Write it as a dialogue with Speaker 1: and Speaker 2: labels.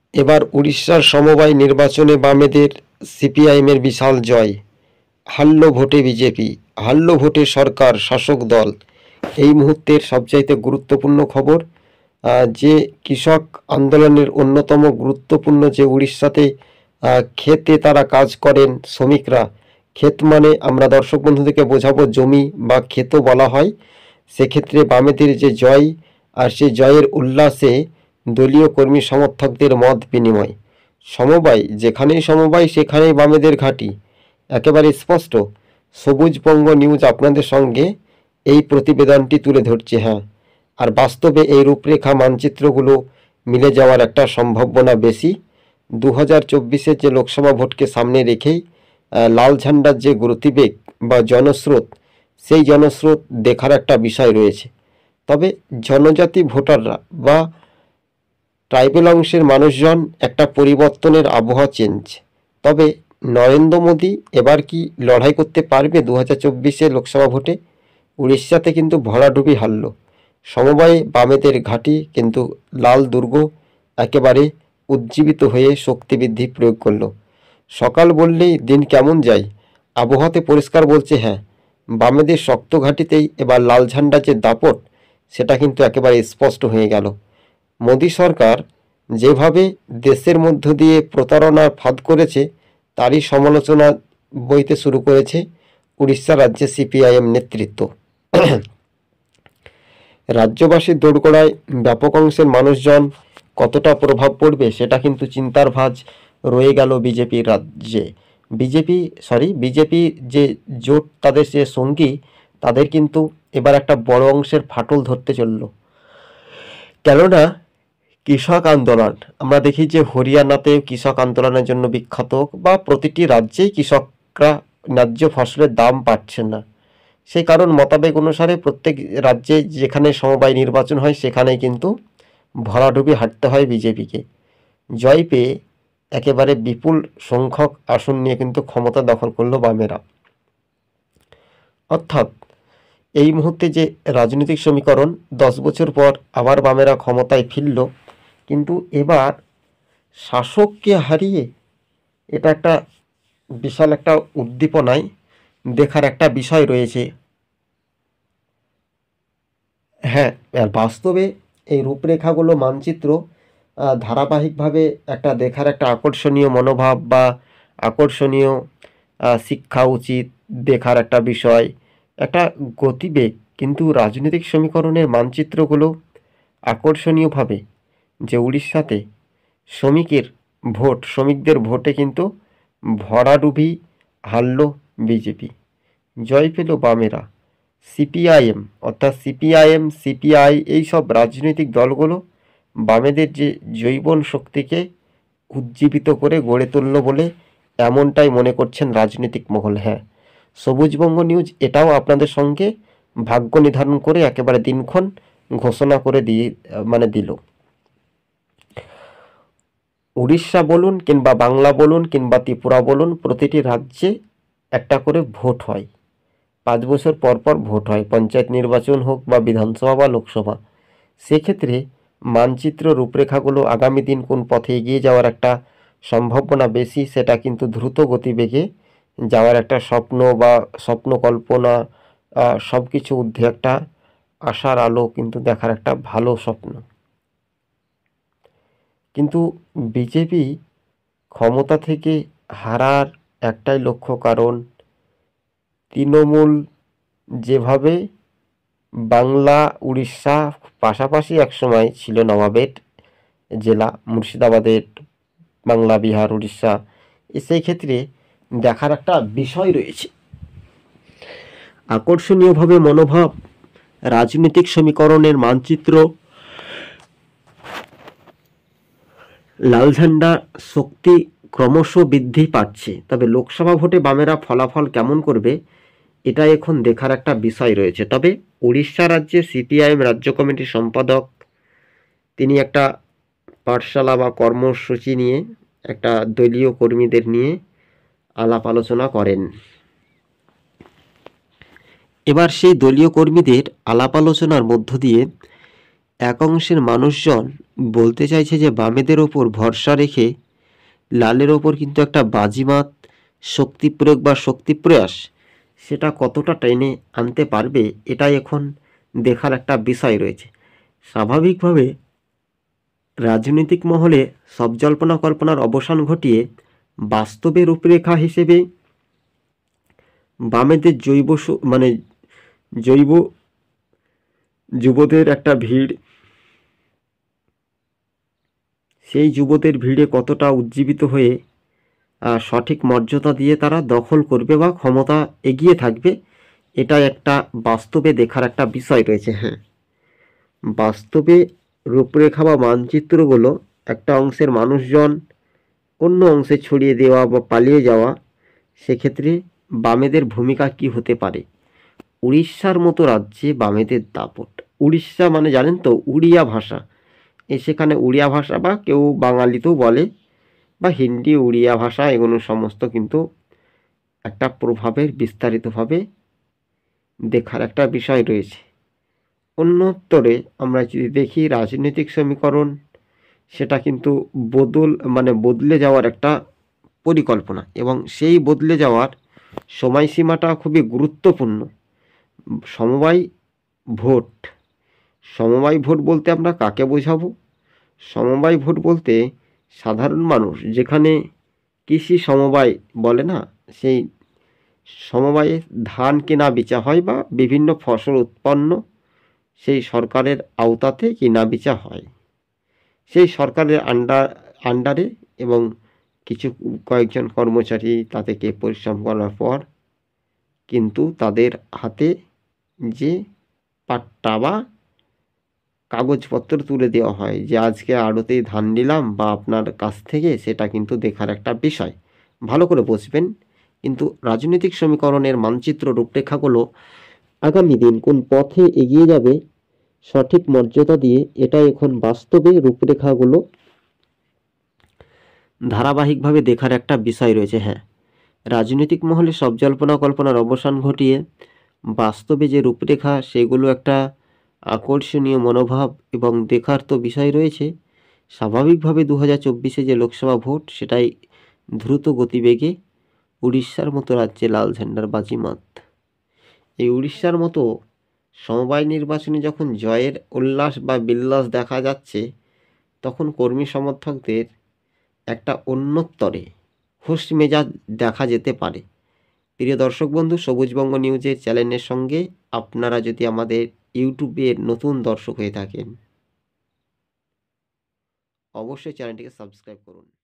Speaker 1: এবার উড়িষ্যার সমবায় নির্বাচনে বামেদের সিপিআইএমের বিশাল জয়। হারল ভোটে বিজেপি, হারল ভোটে সরকার শাসক দল। এই মুহূর্তের সবচাইতে গুরুত্বপূর্ণ খবর, যে কৃষক আন্দোলনের অন্যতম গুরুত্বপূর্ণ, যে উড়িষ্যাতে ক্ষেতে তারা কাজ করেন শ্রমিকরা। ক্ষেত মানে আমরা দর্শক বন্ধুদেরকে বোঝাবো জমি বা ক্ষেতও বলা হয়। সেক্ষেত্রে বামেদের যে জয়, আর সেই জয়ের উল্লাসে দলীয় কর্মী সমর্থকদের মত বিনিময়। সমবায়, যেখানেই সমবায় সেখানেই বামেদের ঘাঁটি, একেবারে স্পষ্ট। সবুজবঙ্গ নিউজ আপনাদের সঙ্গে এই প্রতিবেদনটি তুলে ধরছে। হ্যাঁ, আর বাস্তবে এই রূপরেখা মানচিত্রগুলো মিলে যাওয়ার একটা সম্ভাবনা বেশি। 2024-এর যে লোকসভা ভোটকে সামনে রেখেই লাল ঝান্ডার যে গতিবেগ বা জনস্রোত, সেই জনস্রোত দেখার একটা বিষয় রয়েছে। তবে জনজাতি ভোটাররা বা ট্রাইবেল অংশের মানুষজন একটা পরিবর্তনের আবহাওয়া চেঞ্জ। তবে নরেন্দ্র মোদী এবার কি লড়াই করতে পারবে 2024-এ লোকসভা ভোটে? উড়িষ্যাতে কিন্তু ভরাডুবি হারল সমবায়ে বামেদের ঘাঁটি, কিন্তু লাল দুর্গ একেবারে উজ্জীবিত হয়ে শক্তি বৃদ্ধি প্রয়োগ করল। সকাল বললেই দিন কেমন যায়, আবহাওয়াতে পরিষ্কার বলছে। হ্যাঁ, বামেদের শক্ত ঘাঁটিতেই এবার লাল ঝান্ডা যে দাপট, সেটা কিন্তু একেবারে স্পষ্ট হয়ে গেল। মোদী সরকার যেভাবে দেশের মধ্য দিয়ে প্রতারণার ফাঁদ করেছে, তারই সমালোচনা বইতে শুরু করেছে উড়িষ্যা রাজ্যে সিপিআইএম নেতৃত্ব। রাজ্যবাসীর দোরগোড়ায় ব্যাপক অংশের মানুষজন কতটা প্রভাব পড়বে সেটা কিন্তু চিন্তার ভাঁজ রয়ে গেল বিজেপির রাজ্যে। বিজেপি যে জোট, তাদের যে সঙ্গী, তাদের কিন্তু এবার একটা বড় অংশের ফাটল ধরতে চলল। কেননা কৃষক আন্দোলন, আমরা দেখি যে হরিয়ানাতে কৃষক আন্দোলনের জন্য বিখ্যাত, বা প্রতিটি রাজ্যেই কৃষকরা ন্যায্য ফসলের দাম পাচ্ছে না। সেই কারণ মোতাবেক অনুসারে প্রত্যেক রাজ্যে যেখানে সমবায় নির্বাচন হয় সেখানেই কিন্তু ভরাডুবি হাঁটতে হয় বিজেপিকে। জয় পেয়ে একেবারে বিপুল সংখ্যক আসন নিয়ে কিন্তু ক্ষমতা দখল করলো বামেরা। অর্থাৎ এই মুহূর্তে যে রাজনৈতিক সমীকরণ, 10 বছর পর আবার বামেরা ক্ষমতায় ফিরল, কিন্তু এবার শাসককে হারিয়ে এটা একটা বিশাল একটা উদ্দীপনায় দেখার একটা বিষয় রয়েছে। হ্যাঁ, আর বাস্তবে এই রূপরেখাগুলো মানচিত্র ধারাবাহিকভাবে একটা দেখার একটা আকর্ষণীয় মনোভাব বা আকর্ষণীয় শিক্ষা উচিত দেখার একটা বিষয়, একটা গতিবেগ। কিন্তু রাজনৈতিক সমীকরণের মানচিত্রগুলো আকর্ষণীয়ভাবে, যে উড়িষ্যাতে শ্রমিকদের ভোটে কিন্তু ভরাডুবি হারল বিজেপি, জয় পেল বামেরা। সিপিআইএম, অর্থাৎ সিপিআই, এই সব রাজনৈতিক দলগুলো বামেদের যে জৈবন শক্তিকে উজ্জীবিত করে গড়ে তুলল বলে এমনটাই মনে করছেন রাজনৈতিক মহল। হ্যাঁ, সবুজবঙ্গ নিউজ এটাও আপনাদের সঙ্গে ভাগ্য নির্ধারণ করে একেবারে দিনক্ষণ ঘোষণা করে দিল। উড়িষ্যা বলুন কিংবা বাংলা বলুন কিংবা ত্রিপুরা বলুন, প্রতিটি রাজ্যে একটা করে ভোট হয়। 5 বছর পর পর ভোট হয়, পঞ্চায়েত নির্বাচন হোক বা বিধানসভা বা লোকসভা। সেক্ষেত্রে মানচিত্র রূপরেখাগুলো আগামী দিন কোন পথে এগিয়ে যাওয়ার একটা সম্ভাবনা বেশি, সেটা কিন্তু দ্রুত গতিবেগে যাওয়ার একটা স্বপ্ন বা স্বপ্ন কল্পনা, সব কিছু ঊর্ধ্বে একটা আশার আলো কিন্তু দেখার একটা ভালো স্বপ্ন। কিন্তু বিজেপি ক্ষমতা থেকে হারার একটাই লক্ষ্য, কারণ তৃণমূল যেভাবে বাংলা উড়িষ্যা পাশাপাশি একসময় ছিল, নবাবের জেলা মুর্শিদাবাদের বাংলা, বিহার, উড়িষ্যা, সেই ক্ষেত্রে দেখার একটা বিষয় রয়েছে। আকর্ষণীয়ভাবে মনোভাব, রাজনৈতিক সমীকরণের মানচিত্র, লাল ঝান্ডা শক্তি ক্রমশ বৃদ্ধি পাচ্ছে। তবে লোকসভা ভোটে বামেরা ফলাফল কেমন করবে, এটা এখন দেখার একটা বিষয় রয়েছে। তবে উড়িষ্যা রাজ্যে সিপিআইএম রাজ্য কমিটির সম্পাদক, তিনি একটা পাঠশালা বা কর্মসূচি নিয়ে একটা দলীয় কর্মীদের নিয়ে আলাপ আলোচনা করেন। এবার সেই দলীয় কর্মীদের আলাপ আলোচনার মধ্য দিয়ে এক অংশের মানুষজন বলতে চাইছে যে বামেদের ওপর ভরসা রেখে লালের ওপর কিন্তু একটা বাজিমাত শক্তি প্রয়োগ বা শক্তি প্রয়াস সেটা কতটা টেনে আনতে পারবে, এটাই এখন দেখার একটা বিষয় রয়েছে। স্বাভাবিকভাবে রাজনৈতিক মহলে সব জল্পনা কল্পনার অবসান ঘটিয়ে বাস্তবে রূপরেখা হিসেবে বামেদের জৈব যুবদের একটা ভিড়, সেই যুবদের ভিড়ে কতটা উজ্জীবিত হয়ে সঠিক মর্যাদা দিয়ে তারা দখল করবে বা ক্ষমতা এগিয়ে থাকবে, এটা একটা বাস্তবে দেখার একটা বিষয় রয়েছে। হ্যাঁ, বাস্তবে রূপরেখা বা মানচিত্রগুলো একটা অংশের মানুষজন অন্য অংশে ছড়িয়ে দেওয়া বা পালিয়ে যাওয়া, সেক্ষেত্রে বামেদের ভূমিকা কি হতে পারে। উড়িষ্যার মতো রাজ্যে বামেদের দাপট। উড়িষ্যা মানে জানেন তো, উড়িয়া ভাষা, সেখানে উড়িয়া ভাষা বা কেউ বাঙালিতেও বলে বা হিন্দি উড়িয়া ভাষা, এগুলো সমস্ত কিন্তু একটা প্রভাবের বিস্তারিতভাবে দেখার একটা বিষয় রয়েছে। অন্যত্তরে আমরা যদি দেখি রাজনৈতিক সমীকরণ, সেটা কিন্তু বদলে যাওয়ার একটা পরিকল্পনা, এবং সেই বদলে যাওয়ার সময়সীমাটা খুবই গুরুত্বপূর্ণ। সমবায় ভোট, সমবায় ভোট বলতে আমরা কাকে বোঝাবো? সমবায় ভোট বলতে সাধারণ মানুষ, যেখানে কৃষি সমবায় বলে না, সেই সমবায়ে ধান কেনা বেচা হয় বা বিভিন্ন ফসল উৎপন্ন সেই সরকারের আওতাতে কেনা বেচা হয়, সেই সরকারের আন্ডারে, এবং কয়েকজন কর্মচারী তাদেরকে পরিশ্রম করার পর কিন্তু তাদের হাতে যে পাট্টা বা কাগজপত্র তুলে দেওয়া হয় যে আজকে আড়তে ধান নিলাম বা আপনার কাছ থেকে, সেটা কিন্তু দেখার একটা বিষয়। ভালো করে বুঝবেন। কিন্তু রাজনৈতিক সমীকরণের মানচিত্র রূপরেখাগুলো আগামী দিন কোন পথে এগিয়ে যাবে সঠিক মর্যাদা দিয়ে, এটা এখন বাস্তবে রূপরেখাগুলো ধারাবাহিকভাবে দেখার একটা বিষয় রয়েছে। হ্যাঁ, রাজনৈতিক মহলে সব জল্পনা কল্পনার অবসান ঘটিয়ে বাস্তবে যে রূপরেখা, সেগুলো একটা আকর্ষণীয় মনোভাব এবং দেখার তো বিষয় রয়েছে। স্বাভাবিকভাবে 2024 যে লোকসভা ভোট, সেটাই দ্রুত গতিবেগে উড়িষ্যার মতো রাজ্যে লাল ঝান্ডার বাজিমাত। এই উড়িষ্যার মতো সমবায় নির্বাচনে যখন জয়ের উল্লাস বা বিল্লাস দেখা যাচ্ছে, তখন কর্মী সমর্থকদের একটা অন্যত্তরে হুঁশ মেজাজ দেখা যেতে পারে। প্রিয় দর্শক বন্ধু, সবুজবঙ্গ নিউজের চ্যানেলের সঙ্গে আপনারা যদি আমাদের ইউটিউবের নতুন দর্শক হয়ে থাকেন, অবশ্যই চ্যানেলটিকে সাবস্ক্রাইব করুন।